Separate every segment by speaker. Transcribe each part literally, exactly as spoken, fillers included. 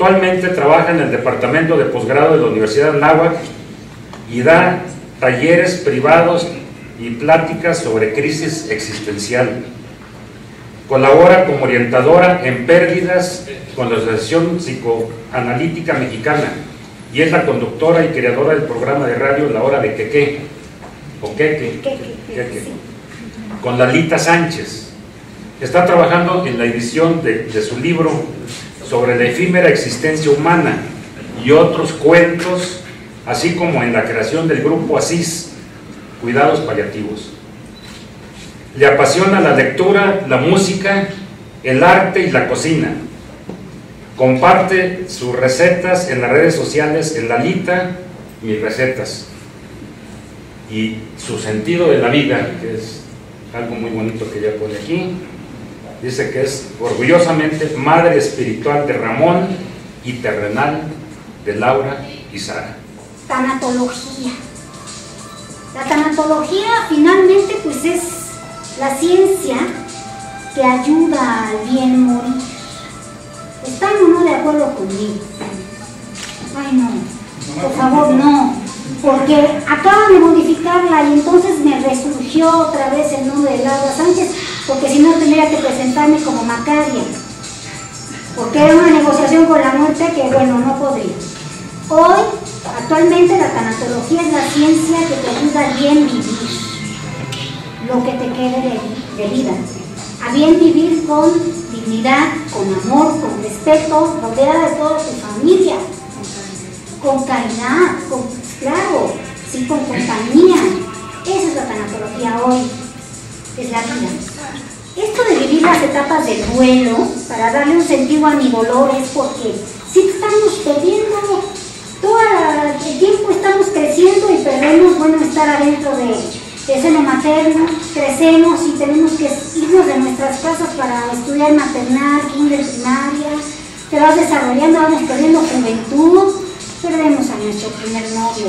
Speaker 1: Actualmente trabaja en el departamento de posgrado de la Universidad Anáhuac y da talleres privados y pláticas sobre crisis existencial. Colabora como orientadora en pérdidas con la Asociación Psicoanalítica Mexicana y es la conductora y creadora del programa de radio La Hora de Queque, o Queque, Queque, con Lalita Sánchez. Está trabajando en la edición de, de su libro sobre la efímera existencia humana y otros cuentos, así como en la creación del grupo Asís, Cuidados Paliativos. Le apasiona la lectura, la música, el arte y la cocina. Comparte sus recetas en las redes sociales en Lalita Mis Recetas. Y su sentido de la vida, que es algo muy bonito que ella pone aquí, dice que es orgullosamente madre espiritual de Ramón y terrenal de Laura y Sara.
Speaker 2: Tanatología. La tanatología finalmente pues es la ciencia que ayuda al bien morir. ¿Están o no de acuerdo conmigo? Ay no, por favor no, porque acaban de modificarla y entonces me resurgió otra vez el nombre de Laura Sánchez, porque si no tendría que presentarme como Macaria, porque era una negociación con la muerte que bueno, no podría. Hoy, actualmente la tanatología es la ciencia que te ayuda a bien vivir, lo que te quede de, de vida, a bien vivir con dignidad, con amor, con respeto, rodeada de toda tu familia, con caridad, con, claro, sí, con compañía. Esa es la tanatología hoy, es la vida. Esto de vivir las etapas del duelo, para darle un sentido a mi dolor, es porque sí estamos perdiendo, todo el tiempo estamos creciendo y perdemos, bueno, estar adentro de, de seno materno, crecemos y tenemos que irnos de nuestras casas para estudiar maternal, kinder, primaria, te vas desarrollando, vamos perdiendo juventud, perdemos a nuestro primer novio,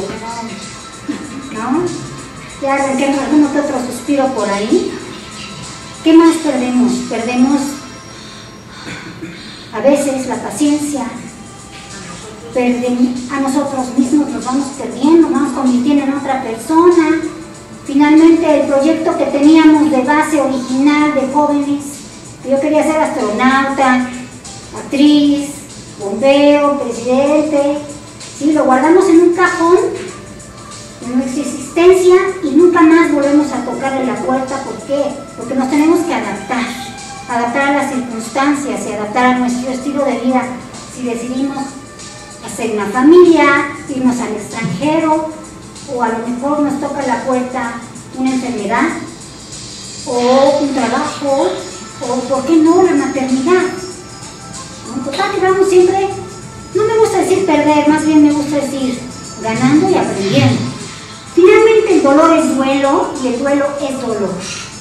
Speaker 2: ¿no? ¿No? Ya arranqué algún que otro suspiro por ahí. ¿Qué más perdemos? Perdemos a veces la paciencia, perdemos a nosotros mismos, nos vamos perdiendo, nos vamos convirtiendo en otra persona. Finalmente el proyecto que teníamos de base original de jóvenes, yo quería ser astronauta, actriz, bombero, presidente, ¿sí? Lo guardamos en un cajón en nuestra existencia y nunca más volvemos a tocarle la puerta. ¿Por qué? Porque nos tenemos que adaptar, adaptar a las circunstancias y adaptar a nuestro estilo de vida. Si decidimos hacer una familia, irnos al extranjero, o a lo mejor nos toca la puerta una enfermedad, o un trabajo, o ¿por qué no la maternidad? ¿No? Total que vamos siempre, no me gusta decir perder, más bien me gusta decir ganando y aprendiendo. Finalmente el dolor es duelo y el duelo es dolor.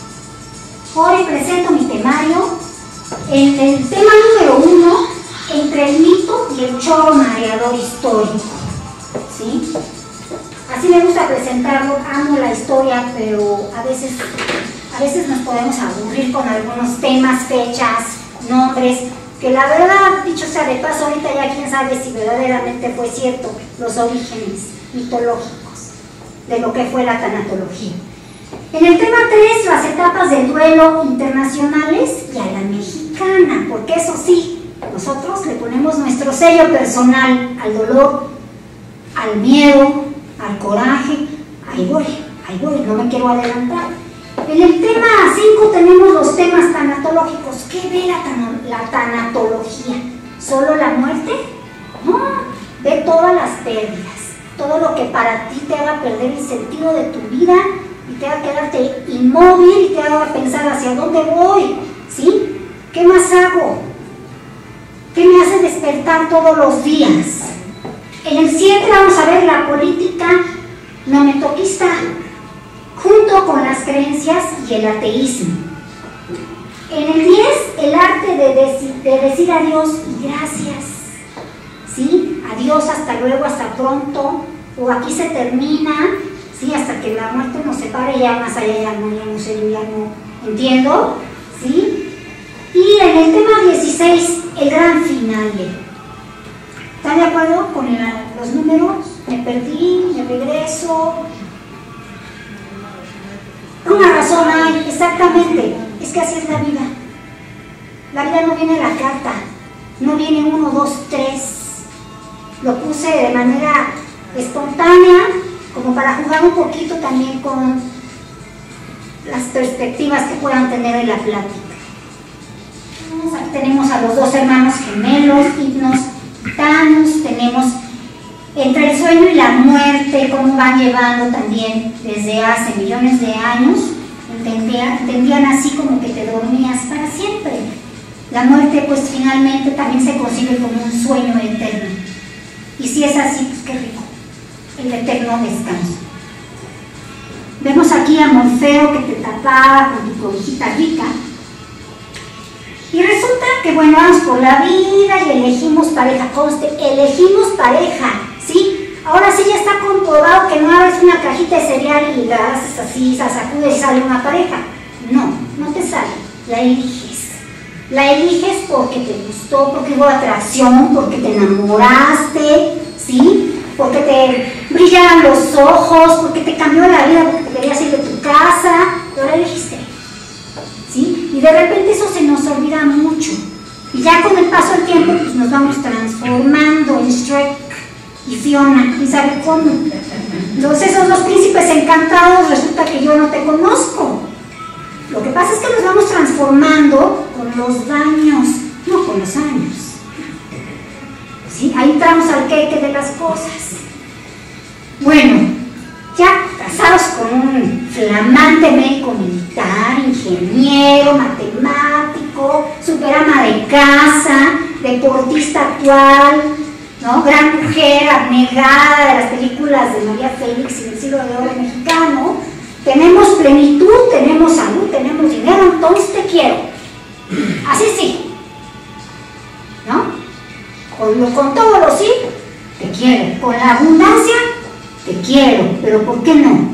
Speaker 2: Hoy presento mi temario en el tema número uno, entre el mito y el choro mareador histórico. ¿Sí? Así me gusta presentarlo, amo la historia, pero a veces, a veces nos podemos aburrir con algunos temas, fechas, nombres, que la verdad, dicho sea de paso, ahorita ya quién sabe si verdaderamente fue cierto los orígenes mitológicos de lo que fue la tanatología. En el tema tres, las etapas del duelo internacionales y a la mexicana, porque eso sí, nosotros le ponemos nuestro sello personal al dolor, al miedo, al coraje. Ahí voy, ahí voy, no me quiero adelantar. En el tema cinco tenemos los temas tanatológicos. ¿Qué ve la, tan la tanatología? ¿Solo la muerte? No, ve todas las pérdidas, todo lo que para ti te haga perder el sentido de tu vida y te haga quedarte inmóvil y te haga pensar hacia dónde voy, ¿sí? ¿Qué más hago? ¿Qué me hace despertar todos los días? En el siete vamos a ver la política no me toquista, junto con las creencias y el ateísmo. En el diez, el arte de, deci de decir adiós y gracias. ¿Sí? Adiós, hasta luego, hasta pronto, o aquí se termina, ¿sí? Hasta que la muerte nos separe, ya más allá ya no, ya no sé, yo ya no entiendo, ¿sí? Y en el tema dieciséis, el gran finale. ¿Están de acuerdo con la, los números? Me perdí, me regreso. Una razón hay, exactamente, es que así es la vida. La vida no viene a la carta, no viene uno, dos, tres. Lo puse de manera espontánea, como para jugar un poquito también con las perspectivas que puedan tener en la plática. Aquí tenemos a los dos hermanos gemelos, himnos gitanos, tenemos entre el sueño y la muerte, cómo van llevando también desde hace millones de años, entendían, entendían así como que te dormías para siempre. La muerte pues finalmente también se concibe como un sueño eterno. Y si es así, pues qué rico, el eterno descanso. Vemos aquí a Morfeo que te tapaba con tu cobijita rica. Y resulta que, bueno, vamos por la vida y elegimos pareja, conste, elegimos pareja, ¿sí? Ahora sí ya está comprobado que no abres una cajita de cereal y la haces así, se sacudes y sale una pareja. No, no te sale, la eliges. La eliges porque te gustó, porque hubo atracción, porque te enamoraste, ¿sí? Porque te brillaban los ojos, porque te cambió la vida, porque te querías ir de tu casa, pero la elegiste. ¿Sí? Y de repente eso se nos olvida mucho. Y ya con el paso del tiempo pues nos vamos transformando en Shrek y Fiona, ¿quién sabe cómo? Entonces esos dos príncipes encantados resulta que yo no te conozco. Lo que pasa es que nos vamos transformando con los daños, no con los años. ¿Sí? Ahí entramos al queque de las cosas. Bueno, ya casados con un flamante médico militar, ingeniero, matemático, superama de casa, deportista actual, ¿no? Gran mujer abnegada de las películas de María Félix y del siglo de oro mexicano. Tenemos plenitud, tenemos salud, tenemos dinero, entonces te quiero. Así sí, ¿no? Con, con todo lo sí, te quiero. Con la abundancia, te quiero, pero ¿por qué no?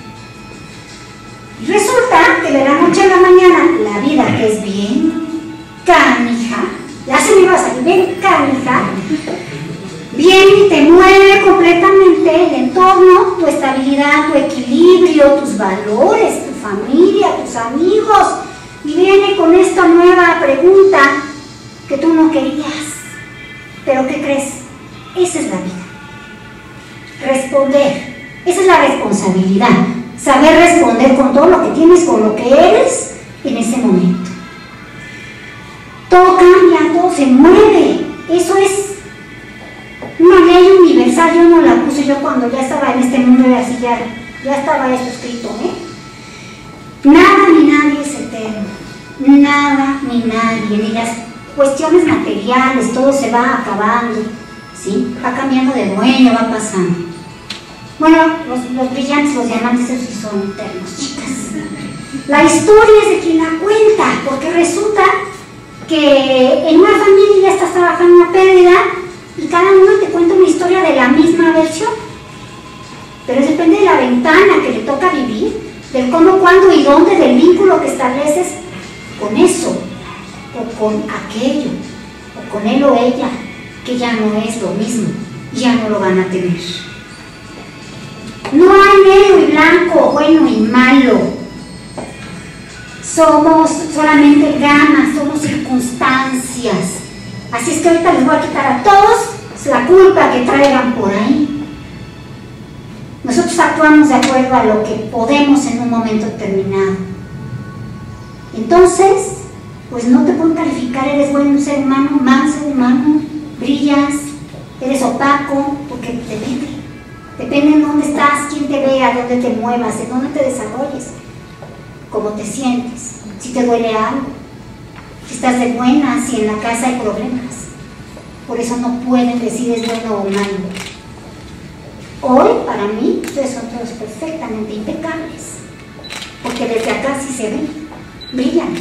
Speaker 2: Y resulta que de la noche a la mañana, la vida que es bien canija, ya se me iba a salir bien canija, viene y te mueve completamente el entorno, tu estabilidad, tu equilibrio, tus valores, tu familia, tus amigos, y viene con esta nueva pregunta que tú no querías. ¿Pero qué crees? Esa es la vida. Responder, esa es la responsabilidad, saber responder con todo lo que tienes, con lo que eres en ese momento. Todo cambia, todo se mueve, eso es una ley universal, yo no la puse yo cuando ya estaba en este mundo y así ya, ya estaba eso escrito, ¿eh? Nada ni nadie es eterno, nada ni nadie, ni las cuestiones materiales, todo se va acabando, ¿sí? Va cambiando de dueño, va pasando. Bueno, los, los brillantes, los diamantes, esos sí son eternos, chicas. La historia es de quien la cuenta, porque resulta que en una familia ya estás trabajando una pérdida y cada uno te cuenta una historia de la misma versión. Pero depende de la ventana que le toca vivir, del cómo, cuándo y dónde, del vínculo que estableces con eso, o con aquello, o con él o ella, que ya no es lo mismo, y ya no lo van a tener. No hay negro y blanco, bueno y malo. Somos solamente gamas, somos circunstancias. Así es que ahorita les voy a quitar a todos la culpa que traigan por ahí. Nosotros actuamos de acuerdo a lo que podemos en un momento determinado. Entonces, pues no te pueden calificar, eres buen ser humano, mal ser humano, brillas, eres opaco, porque depende. Depende en dónde estás, quién te vea, dónde te muevas, en dónde te desarrolles, cómo te sientes, si te duele algo, si estás de buenas, si en la casa hay problemas. Por eso no pueden decir es bueno o malo. Hoy, para mí, ustedes son todos perfectamente impecables, porque desde acá sí se ven, brillan.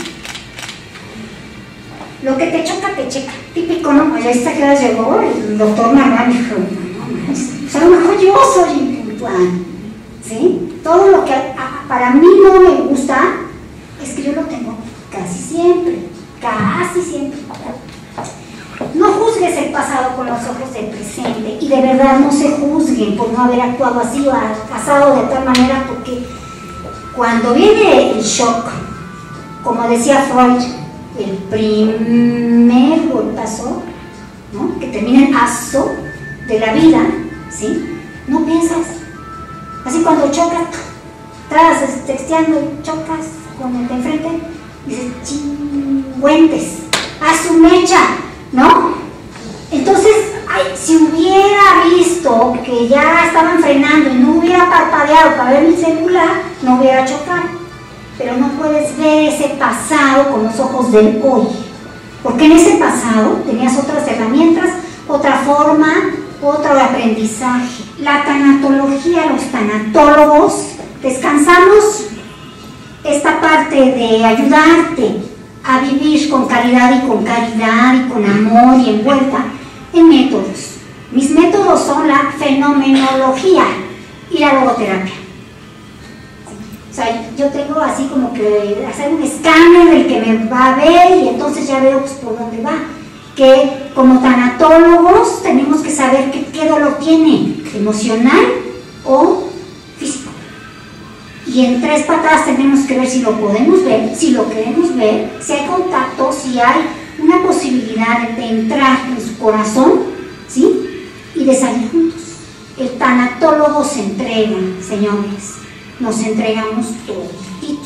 Speaker 2: Lo que te choca, te checa. Típico, ¿no? Pues ya esta que llegó el doctor Marrán dijo, no, pues a lo mejor yo soy impuntual, ¿sí? Todo lo que a, para mí no me gusta es que yo lo tengo casi siempre, casi siempre. no juzgues el pasado con los ojos del presente, y de verdad no se juzguen por no haber actuado así o casado de tal manera, porque cuando viene el shock, como decía Freud, el primer golpazo, ¿no?, que termina en aso de la vida, ¿sí?, no piensas. Así cuando chocas, estás texteando y chocas con el de enfrente, dices, chingüentes, a su mecha, ¿no? Entonces, ay, si hubiera visto que ya estaban frenando y no hubiera parpadeado para ver mi celular, no hubiera chocado. Pero no puedes ver ese pasado con los ojos del hoy, porque en ese pasado tenías otras herramientas, otra forma, otro aprendizaje. La tanatología, los tanatólogos, descansamos esta parte de ayudarte a vivir con calidad y con caridad y con amor y envuelta en métodos. Mis métodos son la fenomenología y la logoterapia. O sea, yo tengo así como que hacer un escáner del que me va a ver y entonces ya veo pues, por dónde va. Que como tanatólogos tenemos que saber qué, qué dolor tiene, emocional o físico. Y en tres patadas tenemos que ver si lo podemos ver, si lo queremos ver, si hay contacto, si hay una posibilidad de entrar en su corazón, ¿sí?, y de salir juntos. El tanatólogo se entrega, señores, nos entregamos toditos.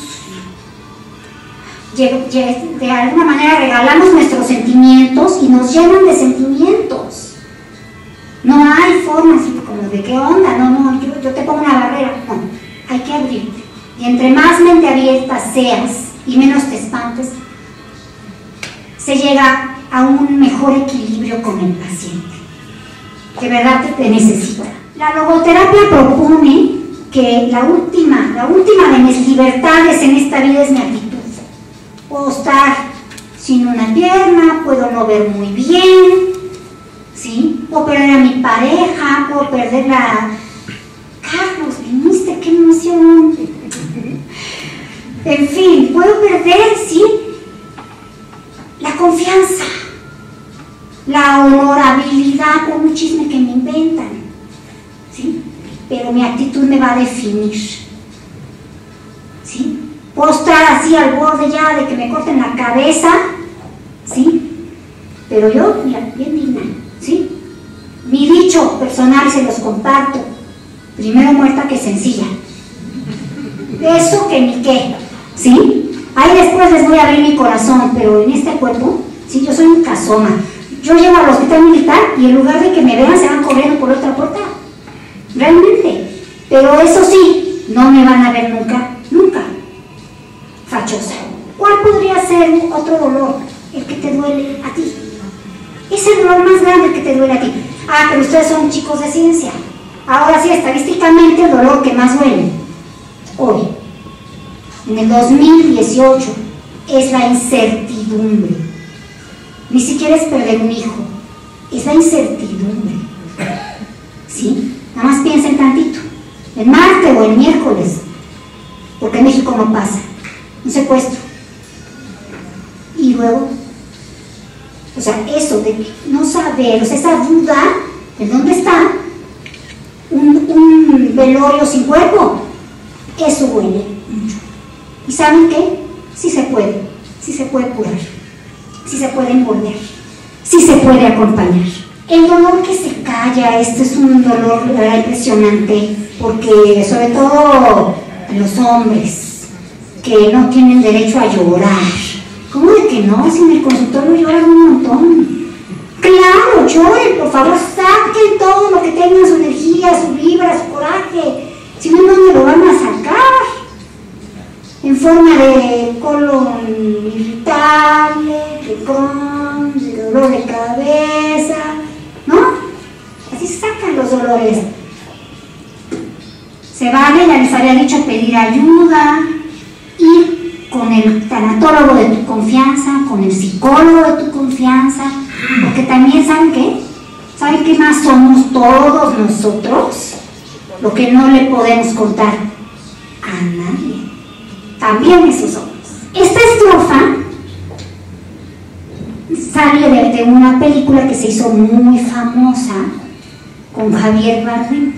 Speaker 2: De alguna manera regalamos nuestros sentimientos y nos llenan de sentimientos. No hay forma así como de qué onda, no, no, yo, yo te pongo una barrera, no, hay que abrirte. Y entre más mente abierta seas y menos te espantes, se llega a un mejor equilibrio con el paciente, que verdad te, te necesita. La logoterapia propone que la última, la última de mis libertades en esta vida es mi actitud. Puedo estar sin una pierna, puedo no ver muy bien, ¿sí?, puedo perder a mi pareja, puedo perder la... Carlos, viniste, qué emoción. En fin, puedo perder, ¿sí?, la confianza, la honorabilidad por un chisme que me inventan, ¿sí?, pero mi actitud me va a definir, ¿sí? Puedo estar así al borde ya de que me corten la cabeza, ¿sí?, pero yo, mira, bien digna, ¿sí? Mi dicho personal se los comparto: primero muerta que sencilla. Eso que ni qué, ¿sí? Ahí después les voy a abrir mi corazón, pero en este cuerpo, sí, yo soy un casoma. Yo llego al hospital militar y en lugar de que me vean se van corriendo por otra puerta. Realmente. Pero eso sí, no me van a ver nunca, nunca fachosa. ¿Cuál podría ser otro dolor? El que te duele a ti. Es el dolor más grande que te duele a ti. Ah, pero ustedes son chicos de ciencia. Ahora sí, estadísticamente el dolor que más duele hoy, en el dos mil dieciocho, es la incertidumbre. Ni siquiera es perder un hijo, es la incertidumbre. ¿Sí? Nada más piensen tantito, el martes o el miércoles, porque en México no pasa, un secuestro. Y luego, o sea, eso de no saber, o sea, esa duda de dónde está un, un velorio sin cuerpo, eso duele mucho. ¿Y saben qué? Sí se puede, sí se puede curar, sí se puede envolver, sí se puede acompañar. El dolor que se calla, este es un dolor ¿verdad? impresionante, porque sobre todo los hombres que no tienen derecho a llorar. ¿Cómo de que no? Si en el consultorio lloran un montón. Claro, lloren, por favor, saquen todo lo que tengan, su energía, su vibra, su coraje. Si no, ¿dónde lo van a sacar? En forma de colon irritable, de Crohn, de dolor de cabeza, ¿no? Así se sacan los dolores. Se vale, ya les había dicho, pedir ayuda, ir con el tanatólogo de tu confianza, con el psicólogo de tu confianza, porque también, ¿saben qué? ¿Saben qué más somos todos nosotros? Lo que no le podemos contar a nadie. También eso somos. Esta estrofa sale de, de una película que se hizo muy famosa con Javier Bardem.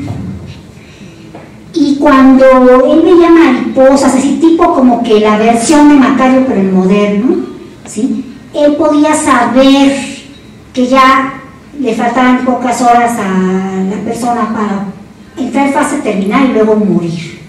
Speaker 2: Y cuando él veía mariposas, así tipo como que la versión de Macario pero en moderno, ¿sí? Él podía saber que ya le faltaban pocas horas a la persona para entrar en fase terminal y luego morir.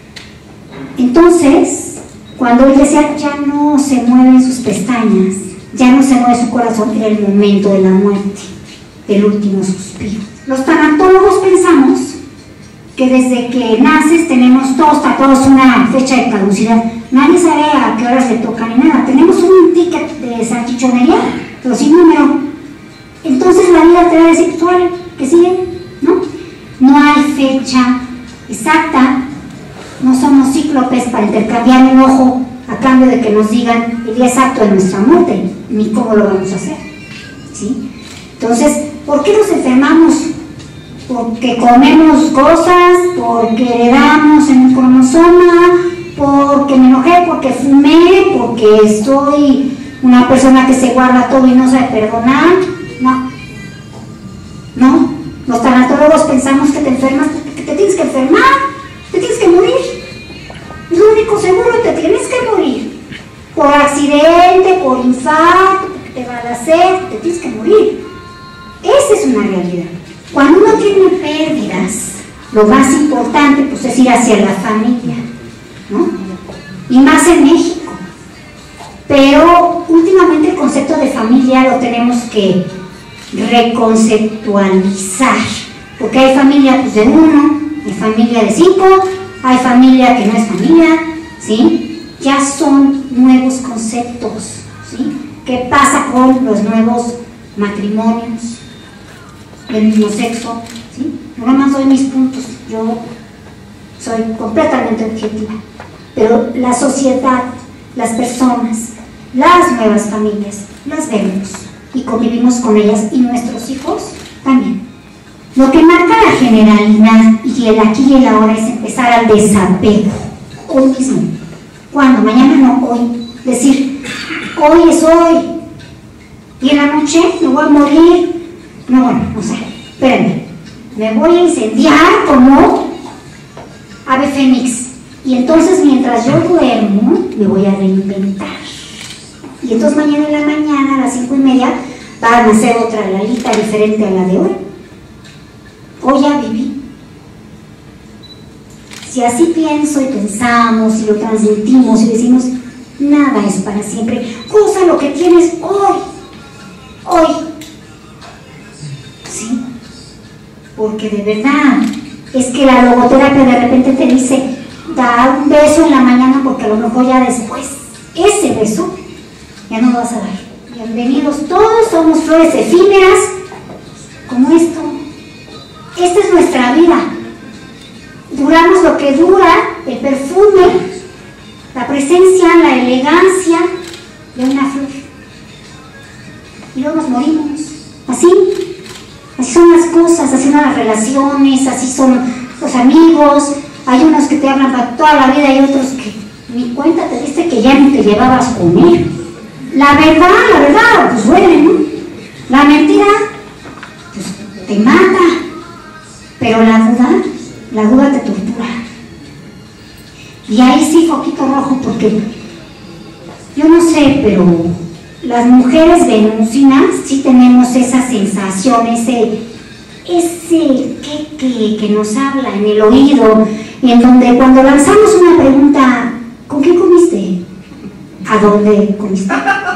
Speaker 2: Entonces, cuando él decía ya no se mueven sus pestañas, ya no se mueve su corazón, era el momento de la muerte, del último suspiro. Los tanatólogos pensamos que desde que naces tenemos todos tatuados una fecha de caducidad. Nadie sabe a qué horas le toca ni nada. Tenemos un ticket de salchichonería, pero sin número. Entonces la vida te va a decir, suave, que sigue, ¿no? No hay fecha exacta, no somos cíclopes para intercambiar un ojo a cambio de que nos digan el día exacto de nuestra muerte, ni cómo lo vamos a hacer, ¿sí? Entonces, ¿por qué nos enfermamos? Porque comemos cosas, porque heredamos en el cromosoma, porque me enojé, porque fumé, porque soy una persona que se guarda todo y no sabe perdonar. No, no, los tanatólogos pensamos que te enfermas, que te tienes que enfermar, te tienes que morir. Es lo único seguro, te tienes que morir. Por accidente, por infarto, porque te va a hacer, te tienes que morir. Esa es una realidad. Cuando uno tiene pérdidas, lo más importante pues es ir hacia la familia, ¿no? Y más en México. Pero últimamente el concepto de familia lo tenemos que reconceptualizar, porque hay familia pues de uno, hay familia de cinco, hay familia que no es familia, ¿sí? Ya son nuevos conceptos, ¿sí? ¿Qué pasa con los nuevos matrimonios del mismo sexo? ¿Sí? No nada más doy mis puntos, yo soy completamente objetiva, pero la sociedad, las personas, las nuevas familias, las vemos y convivimos con ellas, y nuestros hijos también. Lo que marca la generalidad y el aquí y el ahora es empezar al desapego, hoy mismo. ¿Cuándo? Mañana no, hoy. Decir, hoy es hoy, y en la noche me voy a morir. No, bueno, o sea, espérenme, me voy a incendiar como ave fénix, y entonces mientras yo duermo me voy a reinventar, y entonces mañana en la mañana a las cinco y media va a nacer otra Lalita diferente a la de hoy. Hoy ya viví. Si así pienso y pensamos y lo transmitimos y decimos nada es para siempre, usa lo que tienes hoy, hoy, ¿sí? Porque de verdad es que la logoterapia de repente te dice da un beso en la mañana, porque a lo mejor ya después ese beso ya no lo vas a dar. Bienvenidos todos, somos flores efímeras como esto. Esta es nuestra vida. Duramos lo que dura el perfume, la presencia, la elegancia de una flor, y luego nos morimos. Así, así son las cosas, así son las relaciones, así son los amigos. Hay unos que te hablan para toda la vida y otros que ni cuenta te diste que ya no te llevabas con él. La verdad, la verdad, pues duele, ¿no? La mentira, pues te mata, pero la duda, la duda te tortura. Y ahí sí, foquito rojo, porque yo no sé, pero las mujeres venusinas sí tenemos esa sensación, ese, ese que, que, que nos habla en el oído, y en donde cuando lanzamos una pregunta, ¿con qué comiste? ¿A dónde comiste?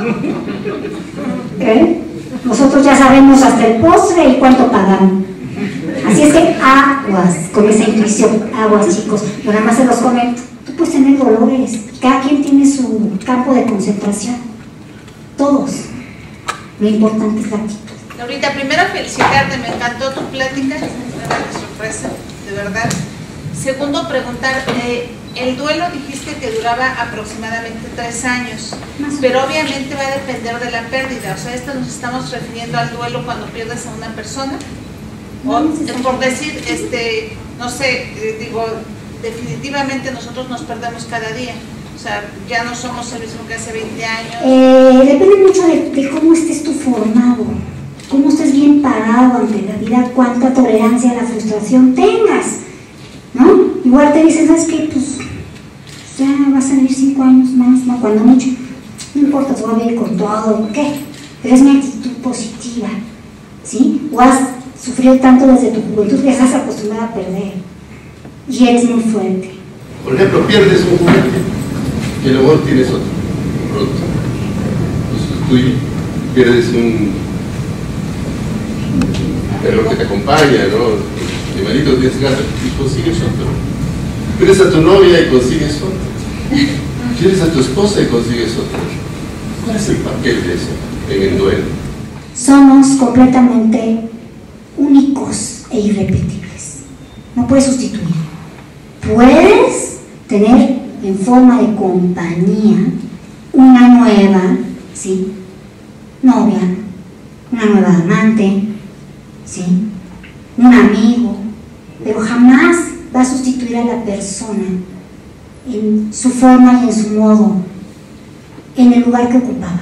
Speaker 2: ¿Eh? Nosotros ya sabemos hasta el postre y cuánto pagaron. Así es que aguas con esa intuición, aguas chicos. Yo nada más se los comento. Tú puedes tener dolores, cada quien tiene su campo de concentración. Todos. Lo importante es la actitud.
Speaker 3: Laurita, primero felicitarte, me encantó tu plática, era una sorpresa, de verdad. Segundo, preguntar, eh, el duelo dijiste que duraba aproximadamente tres años, pero obviamente va a depender de la pérdida. O sea, esto nos estamos refiriendo al duelo cuando pierdes a una persona. O, por decir, este, no sé, eh, digo, definitivamente nosotros nos perdemos cada día. O O sea, ya no somos el mismo que hace veinte años.
Speaker 2: Eh, depende mucho de, de cómo estés tú formado, cómo estés bien parado ante la vida, cuánta tolerancia a la frustración tengas, ¿no? Igual te dicen, ¿sabes qué? Pues ya vas a vivir cinco años más, ¿no? Cuando mucho, no importa, te voy a vivir con todo, ¿qué? Pero es mi actitud positiva, ¿sí? O has sufrido tanto desde tu juventud que estás acostumbrada a perder y eres muy fuerte.
Speaker 4: Por ejemplo, pierdes un juguete y luego tienes otro pronto. Entonces tú pierdes un perro que te acompaña, ¿no? De malito tienes gato y consigues otro. Pierdes a tu novia y consigues otro. Pierdes a tu esposa y consigues otro. ¿Cuál es el papel de eso en el duelo?
Speaker 2: Somos completamente únicos e irrepetibles. No puedes sustituir. Puedes tener en forma de compañía una nueva, ¿sí? Novia, una nueva amante, ¿sí? Un amigo, pero jamás va a sustituir a la persona en su forma y en su modo, en el lugar que ocupaba.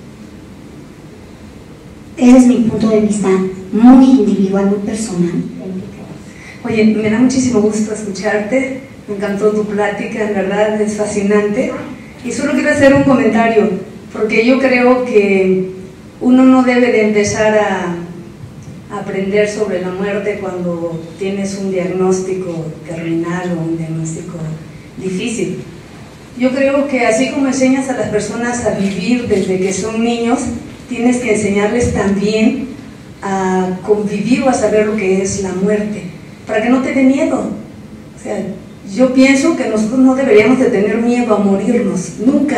Speaker 2: Ese es mi punto de vista, muy individual, muy personal.
Speaker 5: Oye, me da muchísimo gusto escucharte, me encantó tu plática, en verdad es fascinante. Y solo quiero hacer un comentario, porque yo creo que uno no debe de empezar a aprender sobre la muerte cuando tienes un diagnóstico terminal o un diagnóstico difícil. Yo creo que así como enseñas a las personas a vivir desde que son niños, tienes que enseñarles también a convivir o a saber lo que es la muerte, para que no te dé miedo. O sea, yo pienso que nosotros no deberíamos de tener miedo a morirnos, nunca.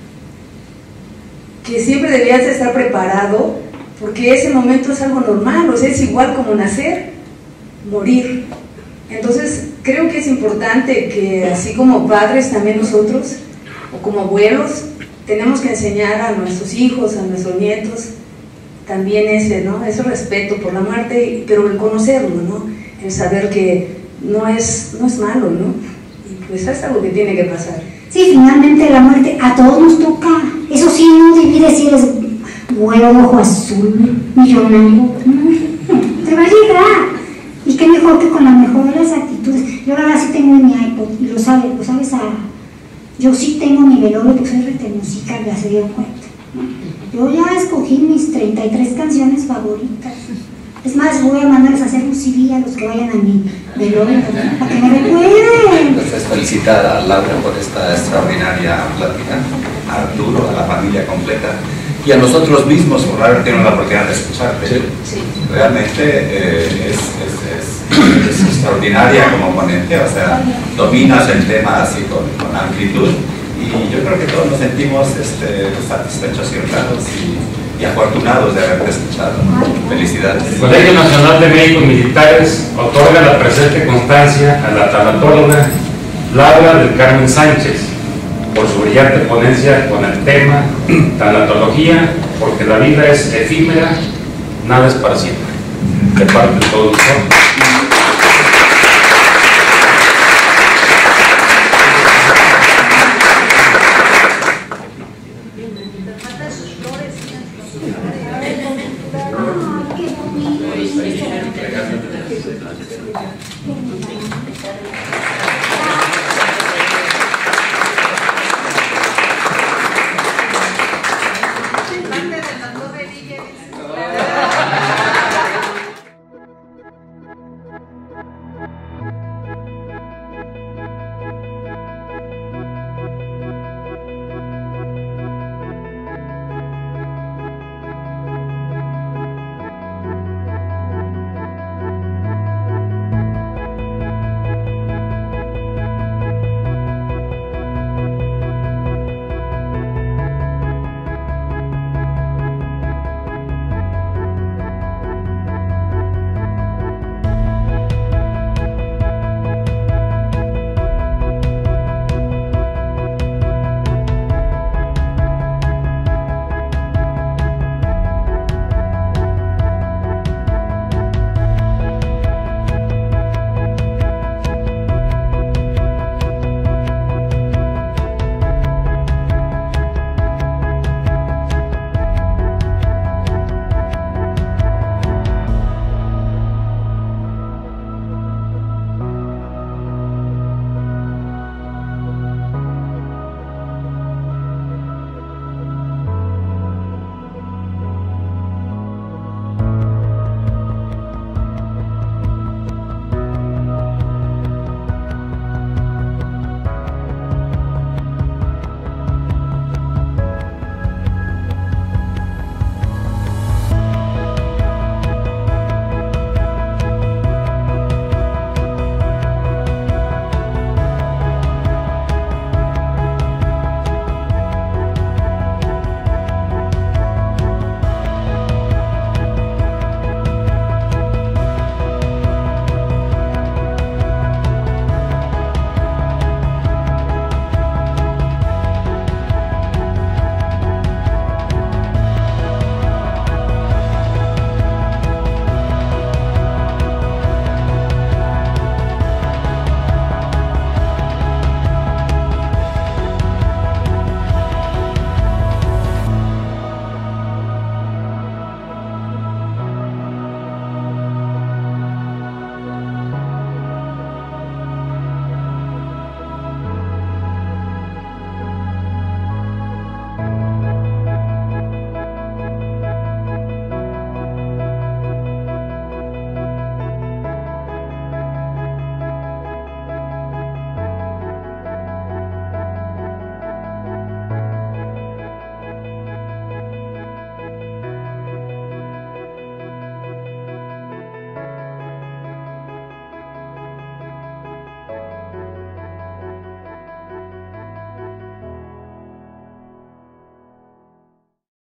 Speaker 5: Que siempre deberías de estar preparado, porque ese momento es algo normal, o sea, es igual como nacer, morir. Entonces, creo que es importante que así como padres también nosotros, o como abuelos, tenemos que enseñar a nuestros hijos, a nuestros nietos, también ese, ¿no? Ese respeto por la muerte, pero el conocerlo, ¿no? El saber que no es, no es malo, ¿no? Y pues es algo que tiene que pasar.
Speaker 2: Sí, finalmente la muerte a todos nos toca. Eso sí, no divide si eres güero, ojo azul, millonario. No, te va a llegar. Y qué mejor que con la mejor de las actitudes. Yo ahora sí tengo en mi iPod, y lo sabes, lo sabes, a, yo sí tengo mi velorio porque soy rete musical, ya se dieron cuenta, ¿no? Yo ya escogí mis treinta y tres canciones favoritas. Es más, voy a mandarles a hacer un C D a los que vayan a mi velorio, ¿no? Para que me recuerden.
Speaker 6: Entonces, felicitar a Laura por esta extraordinaria plática, a Arturo, a la familia completa y a nosotros mismos por haber tenido la oportunidad de escucharte. Sí. Sí. Realmente eh, es, es, es, es extraordinaria como ponente, o sea, dominas el tema así con, con amplitud y yo creo que todos nos sentimos este, satisfechos y honrados y, y afortunados de haberte escuchado. Felicidades.
Speaker 1: El Colegio Nacional de Médicos Militares otorga la presente constancia a la tanatóloga Laura del Carmen Sánchez por su brillante ponencia con el tema tanatología, porque la vida es efímera, nada es para siempre. De parte de todos nosotros.
Speaker 2: Qué bonito.